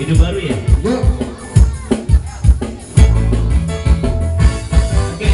ide baru ya? Yuk. Oke.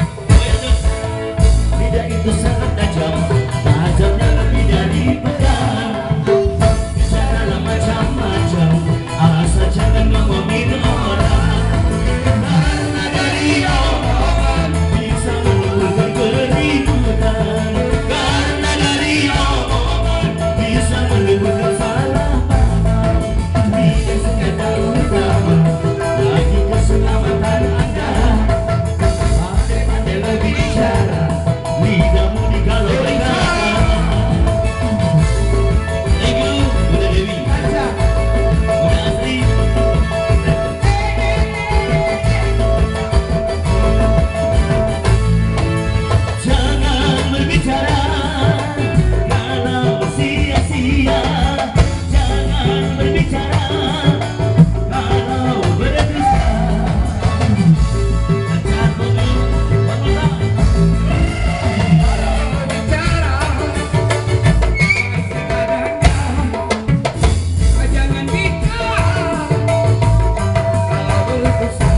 Lidah itu sangat tajam, tajamnya lebih dari pedang. Bicaralah macam-macam, asal jangan ngomongin orang. Karena dari omongan bisa menimbulkan keributan. Karena dari omongan bisa menimbulkan salah paham. Tidak sekadar utama bagi keselamatan Anda. Pandai-pandai lagi bicara, lidahmu dikalau berkata. Thank you, Bunda Dewi. Bunda Asri. Jangan berbicara kalau sia-sia. Jangan berbicara kalau berdusta. Jangan berbicara. Jangan bicara kalau berdosa.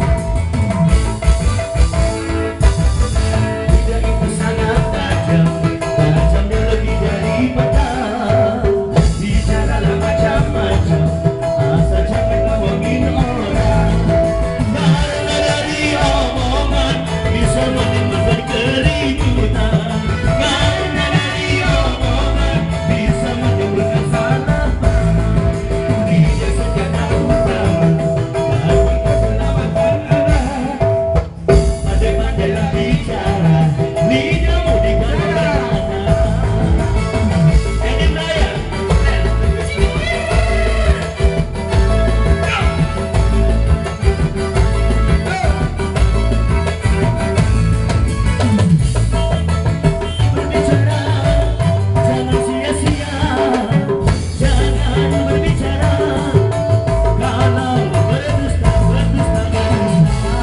Lidah itu sangat tajam, tajamnya lebih dari pedang. Bicaralah macam-macam, asal jangan ngomongin orang. Karena dari omongan bisa menimbulkan keributan. Karena dari omongan bisa menimbulkan salah paham. Tidak sekadar utama bagi keselamatan Anda. Pandai-pandailah bicara, lidahmu dikalau berkata. Edim Raya. Berbicara, jangan sia-sia. Jangan berbicara kalau berdusta, berdusta, berdusta.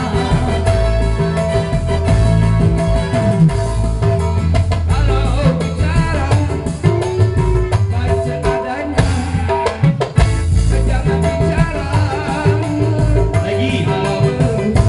Kalau bicara baca adanya. Jangan bicara Lagi. kalau berdosa.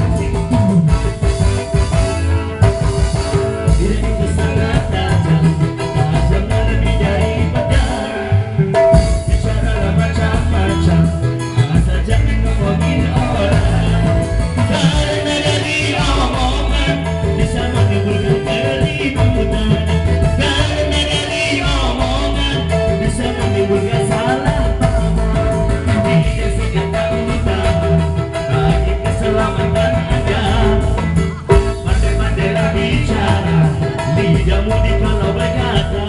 Lidah itu sangat tajam, tajamnya lebih dari pedang. Bicaralah macam-macam, asal jangan ngomongin orang. Karena dari omongan bisa menimbulkan keributan. Karena dari omongan bisa menimbulkan salah paham. Tidak sekadar utama bagi keselamatan Anda. Pandai-pandailah bicara, lidahmu dikalau berkata.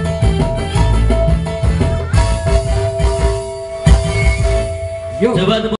Yuk. Coba